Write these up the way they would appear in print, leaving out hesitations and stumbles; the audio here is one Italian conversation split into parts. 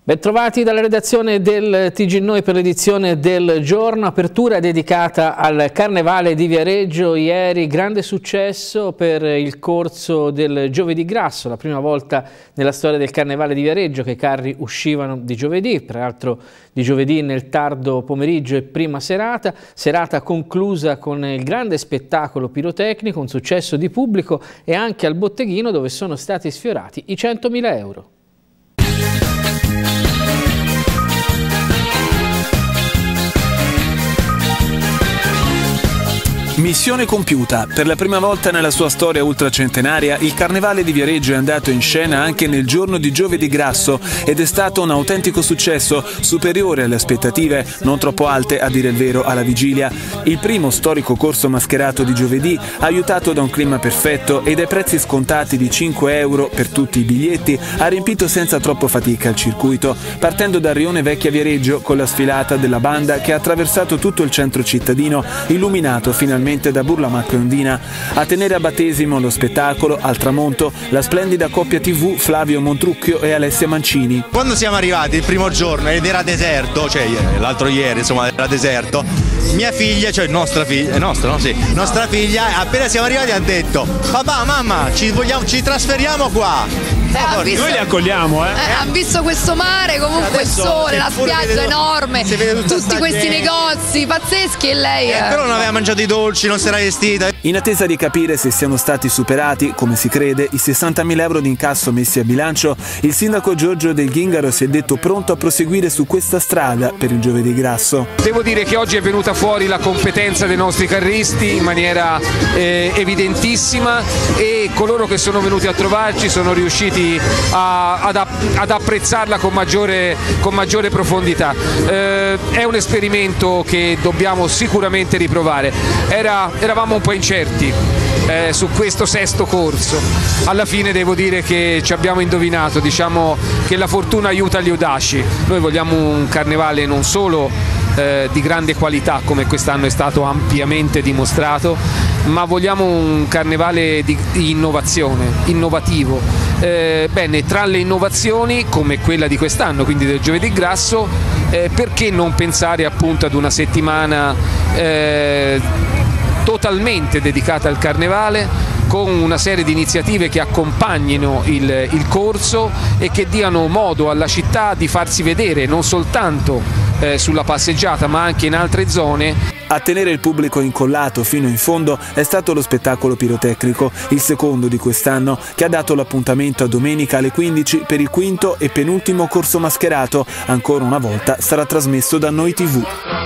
Bentrovati dalla redazione del TG Noi per l'edizione del giorno, apertura dedicata al Carnevale di Viareggio. Ieri grande successo per il corso del Giovedì Grasso, la prima volta nella storia del Carnevale di Viareggio che i carri uscivano di giovedì, peraltro di giovedì nel tardo pomeriggio e prima serata conclusa con il grande spettacolo pirotecnico, un successo di pubblico e anche al botteghino dove sono stati sfiorati i 100.000 euro. Missione compiuta. Per la prima volta nella sua storia ultracentenaria, il Carnevale di Viareggio è andato in scena anche nel giorno di Giovedì Grasso ed è stato un autentico successo, superiore alle aspettative, non troppo alte a dire il vero alla vigilia. Il primo storico corso mascherato di giovedì, aiutato da un clima perfetto e dai prezzi scontati di 5 euro per tutti i biglietti, ha riempito senza troppo fatica il circuito, partendo da Rione Vecchia Viareggio con la sfilata della banda che ha attraversato tutto il centro cittadino, illuminato finalmente da Burlamacco e Ondina. A tenere a battesimo lo spettacolo, al tramonto, la splendida coppia TV Flavio Montrucchio e Alessia Mancini. Quando siamo arrivati il primo giorno ed era deserto, cioè l'altro ieri insomma era deserto, mia figlia, cioè nostra figlia, nostra figlia, appena siamo arrivati ha detto: papà, mamma, ci trasferiamo qua. Noi li accogliamo, hanno visto questo mare, comunque il sole, la spiaggia enorme, tutti questi negozi pazzeschi e lei... Però non aveva mangiato i dolci, non si era vestita. In attesa di capire se siano stati superati, come si crede, i 60.000 euro di incasso messi a bilancio, il sindaco Giorgio Del Ghingaro si è detto pronto a proseguire su questa strada per il Giovedì Grasso. Devo dire che oggi è venuta fuori la competenza dei nostri carristi in maniera evidentissima e coloro che sono venuti a trovarci sono riusciti ad apprezzarla con maggiore profondità. È un esperimento che dobbiamo sicuramente riprovare. Eravamo un po' incerti su questo sesto corso, alla fine devo dire che ci abbiamo indovinato, diciamo che la fortuna aiuta gli audaci. Noi vogliamo un carnevale non solo di grande qualità come quest'anno è stato ampiamente dimostrato, ma vogliamo un carnevale di innovazione, innovativo. Bene, tra le innovazioni come quella di quest'anno, quindi del Giovedì Grasso, perché non pensare appunto ad una settimana totalmente dedicata al Carnevale, con una serie di iniziative che accompagnino il corso e che diano modo alla città di farsi vedere non soltanto sulla passeggiata ma anche in altre zone. A tenere il pubblico incollato fino in fondo è stato lo spettacolo pirotecnico, il secondo di quest'anno, che ha dato l'appuntamento a domenica alle 15 per il quinto e penultimo corso mascherato. Ancora una volta sarà trasmesso da Noi TV.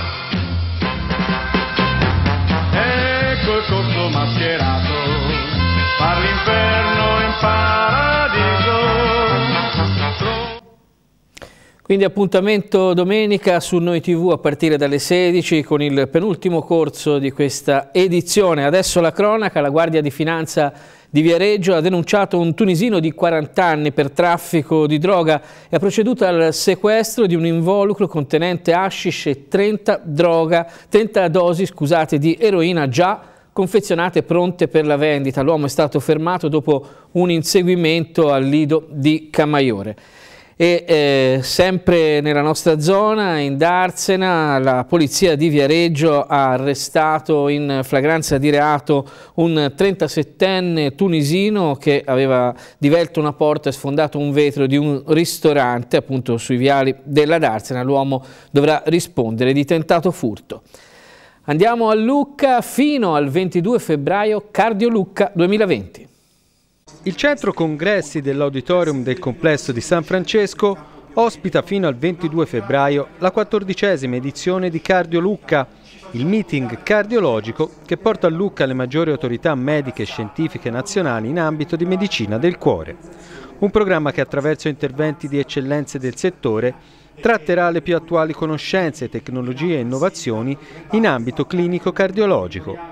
Ecco il corso mascherato, far l'inferno in paradiso. Quindi appuntamento domenica su Noi TV a partire dalle 16 con il penultimo corso di questa edizione. Adesso la cronaca. La Guardia di Finanza di Viareggio ha denunciato un tunisino di 40 anni per traffico di droga e ha proceduto al sequestro di un involucro contenente hashish e 30 dosi di eroina già confezionate pronte per la vendita. L'uomo è stato fermato dopo un inseguimento al lido di Camaiore. E sempre nella nostra zona, in Darsena, la polizia di Viareggio ha arrestato in flagranza di reato un 37enne tunisino che aveva divelto una porta e sfondato un vetro di un ristorante appunto sui viali della Darsena. L'uomo dovrà rispondere di tentato furto. Andiamo a Lucca. Fino al 22 febbraio Cardio Lucca 2020. Il centro congressi dell'auditorium del complesso di San Francesco ospita fino al 22 febbraio la 14ª edizione di Cardio Lucca, il meeting cardiologico che porta a Lucca le maggiori autorità mediche e scientifiche nazionali in ambito di medicina del cuore. Un programma che attraverso interventi di eccellenze del settore tratterà le più attuali conoscenze, tecnologie e innovazioni in ambito clinico cardiologico.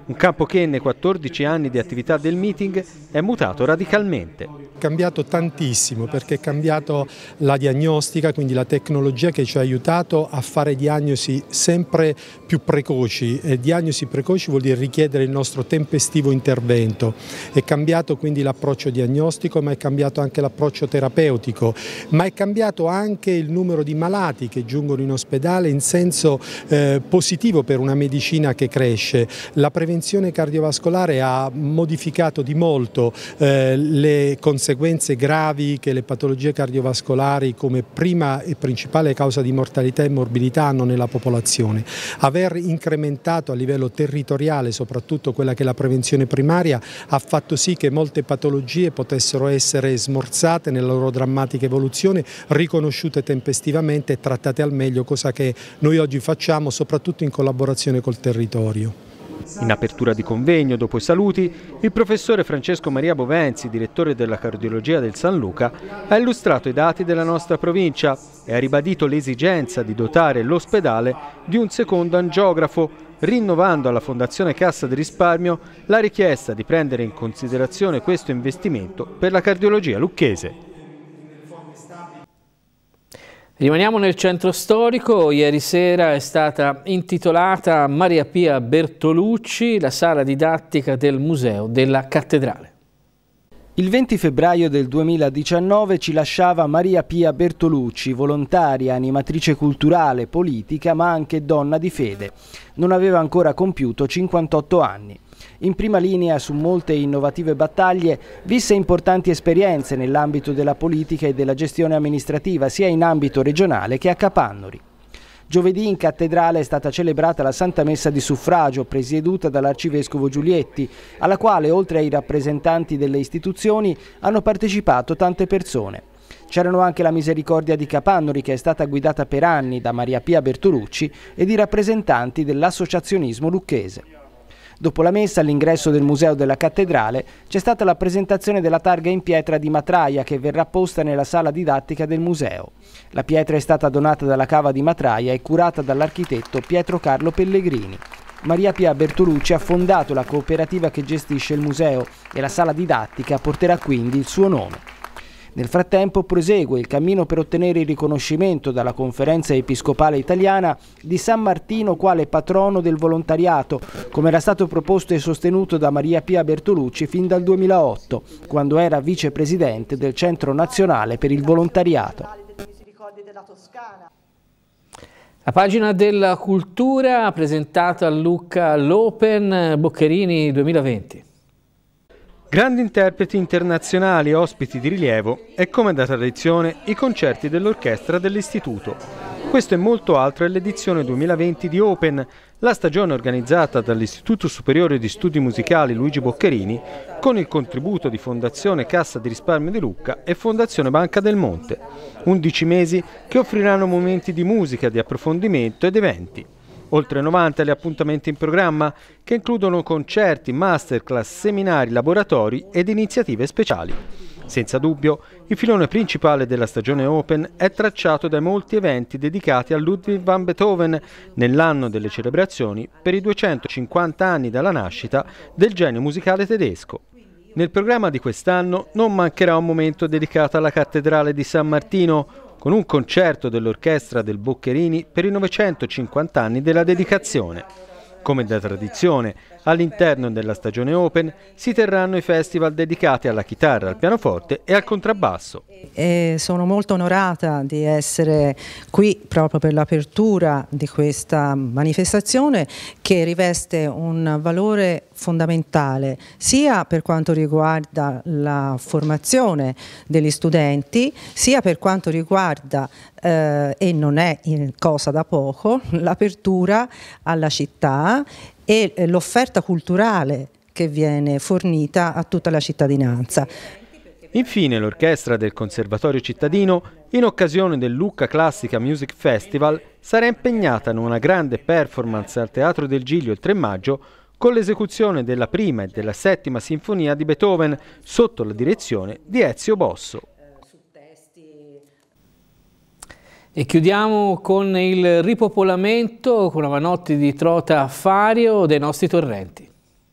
Un campo che nei 14 anni di attività del meeting è mutato radicalmente. È cambiato tantissimo perché è cambiato la diagnostica, quindi la tecnologia che ci ha aiutato a fare diagnosi sempre più precoci, e diagnosi precoci vuol dire richiedere il nostro tempestivo intervento. È cambiato quindi l'approccio diagnostico, ma è cambiato anche l'approccio terapeutico, ma è cambiato anche il numero di malati che giungono in ospedale in senso positivo per una medicina che cresce. La prevenzione cardiovascolare ha modificato di molto le conseguenze gravi che le patologie cardiovascolari come prima e principale causa di mortalità e morbidità hanno nella popolazione. Aver incrementato a livello territoriale soprattutto quella che è la prevenzione primaria ha fatto sì che molte patologie potessero essere smorzate nella loro drammatica evoluzione, riconosciute tempestivamente e trattate al meglio, cosa che noi oggi facciamo soprattutto in collaborazione col territorio. In apertura di convegno, dopo i saluti, il professore Francesco Maria Bovenzi, direttore della cardiologia del San Luca, ha illustrato i dati della nostra provincia e ha ribadito l'esigenza di dotare l'ospedale di un secondo angiografo, rinnovando alla Fondazione Cassa di Risparmio la richiesta di prendere in considerazione questo investimento per la cardiologia lucchese. Rimaniamo nel centro storico. Ieri sera è stata intitolata Maria Pia Bertolucci la sala didattica del Museo della Cattedrale. Il 20 febbraio del 2019 ci lasciava Maria Pia Bertolucci, volontaria, animatrice culturale, politica, ma anche donna di fede. Non aveva ancora compiuto 58 anni. In prima linea su molte innovative battaglie, visse importanti esperienze nell'ambito della politica e della gestione amministrativa, sia in ambito regionale che a Capannori. Giovedì in cattedrale è stata celebrata la Santa Messa di suffragio, presieduta dall'Arcivescovo Giulietti, alla quale, oltre ai rappresentanti delle istituzioni, hanno partecipato tante persone. C'erano anche la Misericordia di Capannori, che è stata guidata per anni da Maria Pia Bertolucci, ed i rappresentanti dell'associazionismo lucchese. Dopo la messa, all'ingresso del Museo della Cattedrale, c'è stata la presentazione della targa in pietra di Matraia, che verrà posta nella sala didattica del museo. La pietra è stata donata dalla Cava di Matraia e curata dall'architetto Pietro Carlo Pellegrini. Maria Pia Bertolucci ha fondato la cooperativa che gestisce il museo e la sala didattica porterà quindi il suo nome. Nel frattempo prosegue il cammino per ottenere il riconoscimento dalla Conferenza Episcopale Italiana di San Martino quale patrono del volontariato, come era stato proposto e sostenuto da Maria Pia Bertolucci fin dal 2008, quando era vicepresidente del Centro Nazionale per il Volontariato. La pagina della cultura ha presentato a Lucca l'Open Boccherini 2020. Grandi interpreti internazionali, ospiti di rilievo e, come da tradizione, i concerti dell'orchestra dell'istituto. Questo e molto altro è l'edizione 2020 di Open, la stagione organizzata dall'Istituto Superiore di Studi Musicali Luigi Boccherini con il contributo di Fondazione Cassa di Risparmio di Lucca e Fondazione Banca del Monte. 11 mesi che offriranno momenti di musica, di approfondimento ed eventi. Oltre 90 gli appuntamenti in programma, che includono concerti, masterclass, seminari, laboratori ed iniziative speciali. Senza dubbio, il filone principale della stagione Open è tracciato dai molti eventi dedicati a Ludwig van Beethoven nell'anno delle celebrazioni per i 250 anni dalla nascita del genio musicale tedesco. Nel programma di quest'anno non mancherà un momento dedicato alla Cattedrale di San Martino, con un concerto dell'orchestra del Boccherini per i 950 anni della dedicazione. Come da tradizione, all'interno della stagione Open si terranno i festival dedicati alla chitarra, al pianoforte e al contrabbasso. Sono molto onorata di essere qui proprio per l'apertura di questa manifestazione che riveste un valore fondamentale sia per quanto riguarda la formazione degli studenti, sia per quanto riguarda, e non è cosa da poco, l'apertura alla città e l'offerta culturale che viene fornita a tutta la cittadinanza. Infine l'orchestra del Conservatorio Cittadino, in occasione del Lucca Classica Music Festival, sarà impegnata in una grande performance al Teatro del Giglio il 3 maggio con l'esecuzione della prima e della settima sinfonia di Beethoven sotto la direzione di Ezio Bosso. E chiudiamo con il ripopolamento con la Manotti di Trota a Fario dei nostri torrenti.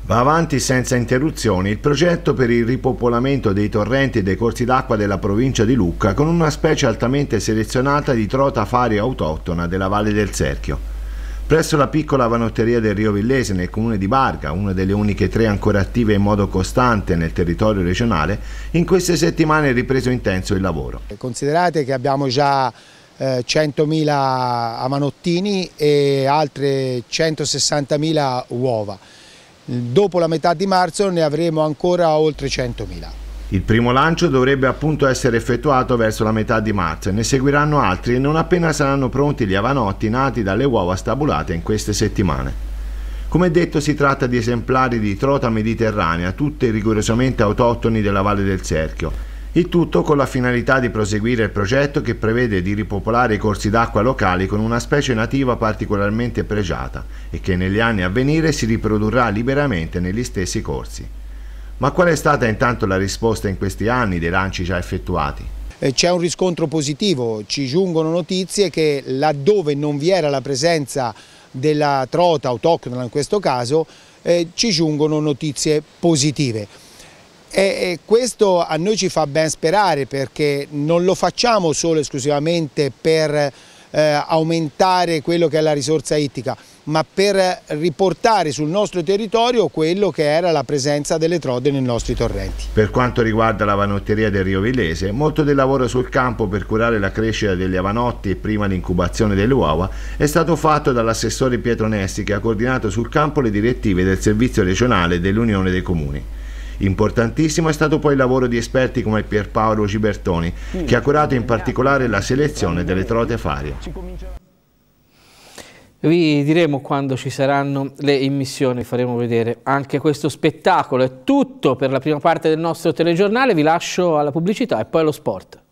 Va avanti senza interruzioni il progetto per il ripopolamento dei torrenti e dei corsi d'acqua della provincia di Lucca con una specie altamente selezionata di trota fario autoctona della Valle del Serchio. Presso la piccola vanotteria del Rio Villese nel comune di Barga, una delle uniche 3 ancora attive in modo costante nel territorio regionale, in queste settimane è ripreso intenso il lavoro. Considerate che abbiamo già 100.000 amanottini e altre 160.000 uova. Dopo la metà di marzo ne avremo ancora oltre 100.000. Il primo lancio dovrebbe appunto essere effettuato verso la metà di marzo e ne seguiranno altri non appena saranno pronti gli avanotti nati dalle uova stabulate in queste settimane. Come detto, si tratta di esemplari di trota mediterranea, tutte rigorosamente autoctoni della Valle del Serchio. Il tutto con la finalità di proseguire il progetto che prevede di ripopolare i corsi d'acqua locali con una specie nativa particolarmente pregiata e che negli anni a venire si riprodurrà liberamente negli stessi corsi. Ma qual è stata intanto la risposta in questi anni dei lanci già effettuati? C'è un riscontro positivo, ci giungono notizie che laddove non vi era la presenza della trota autoctona in questo caso, ci giungono notizie positive. E questo a noi ci fa ben sperare perché non lo facciamo solo esclusivamente per aumentare quello che è la risorsa ittica, ma per riportare sul nostro territorio quello che era la presenza delle trode nei nostri torrenti. Per quanto riguarda la vanotteria del Rio Villese, molto del lavoro sul campo per curare la crescita degli avanotti e prima l'incubazione delle uova è stato fatto dall'assessore Pietro Nessi, che ha coordinato sul campo le direttive del servizio regionale dell'Unione dei Comuni. Importantissimo è stato poi il lavoro di esperti come Pierpaolo Gibertoni, che ha curato in particolare la selezione delle trote fario. Vi diremo quando ci saranno le immissioni, faremo vedere anche questo spettacolo. È tutto per la prima parte del nostro telegiornale, vi lascio alla pubblicità e poi allo sport.